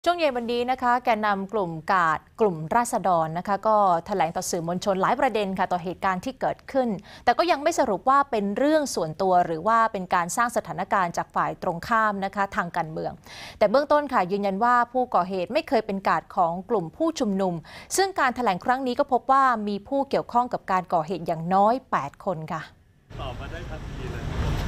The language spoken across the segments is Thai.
ช่วงเย็นวันนี้นะคะแกนนำกลุ่มกาดกลุ่มราษฎรนะคะก็แถลงต่อสื่อมวลชนหลายประเด็นค่ะต่อเหตุการณ์ที่เกิดขึ้นแต่ก็ยังไม่สรุปว่าเป็นเรื่องส่วนตัวหรือว่าเป็นการสร้างสถานการณ์จากฝ่ายตรงข้ามนะคะทางการเมืองแต่เบื้องต้นค่ะยืนยันว่าผู้ก่อเหตุไม่เคยเป็นกาดของกลุ่มผู้ชุมนุมซึ่งการแถลงครั้งนี้ก็พบว่ามีผู้เกี่ยวข้องกับการก่อเหตุอย่างน้อย8 คนค่ะตอบมาได้ทันทีเลย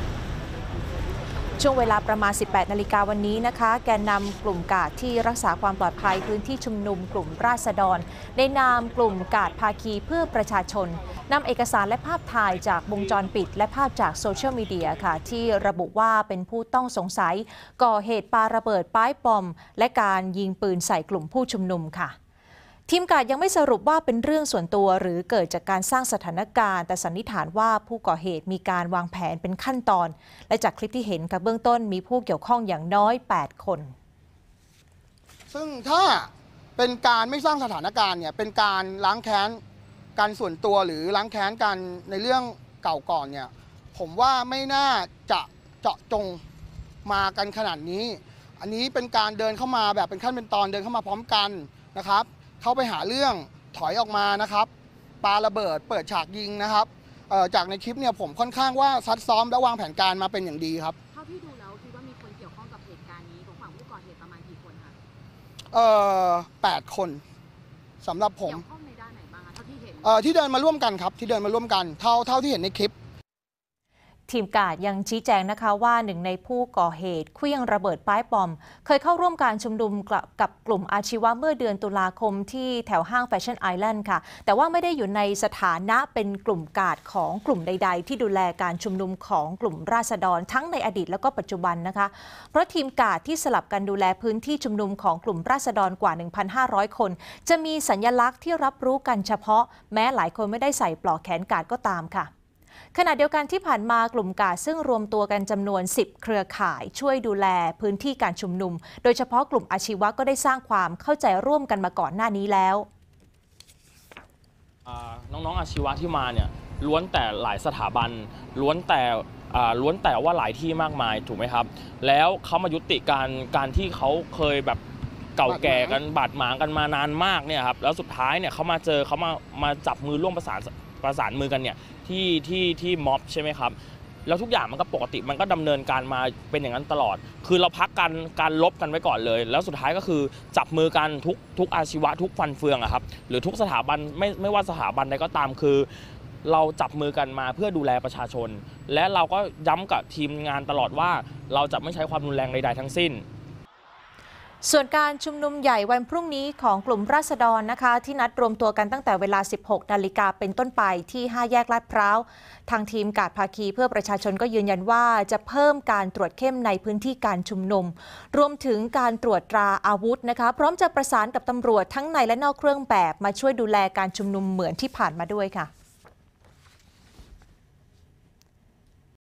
ช่วงเวลาประมาณ 18 นาฬิกาวันนี้นะคะแกนนำกลุ่มกาดที่รักษาความปลอดภัยพื้นที่ชุมนุมกลุ่มราษฎรในนามกลุ่มกาดภาคีเพื่อประชาชนนำเอกสารและภาพถ่ายจากวงจรปิดและภาพจากโซเชียลมีเดียค่ะที่ระบุว่าเป็นผู้ต้องสงสัยก่อเหตุปาระเบิดป้ายบอมและการยิงปืนใส่กลุ่มผู้ชุมนุมค่ะทีมกาดยังไม่สรุปว่าเป็นเรื่องส่วนตัวหรือเกิดจากการสร้างสถานการณ์แต่สันนิษฐานว่าผู้ก่อเหตุมีการวางแผนเป็นขั้นตอนและจากคลิปที่เห็นกับเบื้องต้นมีผู้เกี่ยวข้องอย่างน้อย8 คนซึ่งถ้าเป็นการไม่สร้างสถานการณ์เนี่ยเป็นการล้างแค้นกันส่วนตัวหรือล้างแค้นกันในเรื่องเก่าก่อนเนี่ยผมว่าไม่น่าจะเจาะจงมากันขนาดนี้อันนี้เป็นการเดินเข้ามาแบบเป็นขั้นเป็นตอนเดินเข้ามาพร้อมกันนะครับเข้าไปหาเรื่องถอยออกมานะครับปาระเบิดเปิดฉากยิงนะครับจากในคลิปเนี่ยผมค่อนข้างว่าซัดซ้อมและวางแผนการมาเป็นอย่างดีครับเท่าที่ดูแล้วคิดว่ามีคนเกี่ยวข้องกับเหตุการณ์นี้ของฝั่งผู้ก่อเหตุประมาณกี่คนคะ 8 คนสำหรับผมเกี่ยวข้องในด้านไหนบ้างคะเท่าที่เห็นที่เดินมาร่วมกันครับที่เดินมาร่วมกันเท่าที่เห็นในคลิปทีมกาดยังชี้แจงนะคะว่าหนึ่งในผู้ก่อเหตุเคลื่องระเบิดป้ายบอมเคยเข้าร่วมการชุมนุมกับกลุ่มอาชีวะเมื่อเดือนตุลาคมที่แถวห้างแฟชั่นไอแลนด์ค่ะแต่ว่าไม่ได้อยู่ในสถานะเป็นกลุ่มกาดของกลุ่มใดๆที่ดูแลการชุมนุมของกลุ่มราษฎรทั้งในอดีตแล้วก็ปัจจุบันนะคะเพราะทีมกาดที่สลับกันดูแลพื้นที่ชุมนุมของกลุ่มราษฎรกว่า 1,500 คนจะมีสัญลักษณ์ที่รับรู้กันเฉพาะแม้หลายคนไม่ได้ใส่ปลอกแขนกาดก็ตามค่ะขณะเดียวกันที่ผ่านมากลุ่มกาดซึ่งรวมตัวกันจำนวน10เครือข่ายช่วยดูแลพื้นที่การชุมนุมโดยเฉพาะกลุ่มอาชีวะก็ได้สร้างความเข้าใจร่วมกันมาก่อนหน้านี้แล้วน้องๆอาชีวะที่มาเนี่ยล้วนแต่หลายสถาบันล้วนแต่ว่าหลายที่มากมายถูกไหมครับแล้วเขามายุติการที่เขาเคยแบบเก่าแก่กันบาดหมางกันมานานมากเนี่ยครับแล้วสุดท้ายเนี่ยเขามาจับมือร่วมประสานมือกันเนี่ยที่ม็อบใช่ไหมครับแล้วทุกอย่างมันก็ปกติมันก็ดำเนินการมาเป็นอย่างนั้นตลอดคือเราพักการลบกันไว้ก่อนเลยแล้วสุดท้ายก็คือจับมือกันทุกอาชีวะทุกฟันเฟืองอะครับหรือทุกสถาบันไม่ว่าสถาบันใดก็ตามคือเราจับมือกันมาเพื่อดูแลประชาชนและเราก็ย้ำกับทีมงานตลอดว่าเราจะไม่ใช้ความรุนแรงใดๆทั้งสิ้นส่วนการชุมนุมใหญ่วันพรุ่งนี้ของกลุ่มราษฎรนะคะที่นัดรวมตัวกันตั้งแต่เวลา 16 นาฬิกาเป็นต้นไปที่5 แยกลาดพร้าวทางทีมกาดภาคีเพื่อประชาชนก็ยืนยันว่าจะเพิ่มการตรวจเข้มในพื้นที่การชุมนุมรวมถึงการตรวจตราอาวุธนะคะพร้อมจะประสานกับตำรวจทั้งในและนอกเครื่องแบบมาช่วยดูแลการชุมนุมเหมือนที่ผ่านมาด้วยค่ะ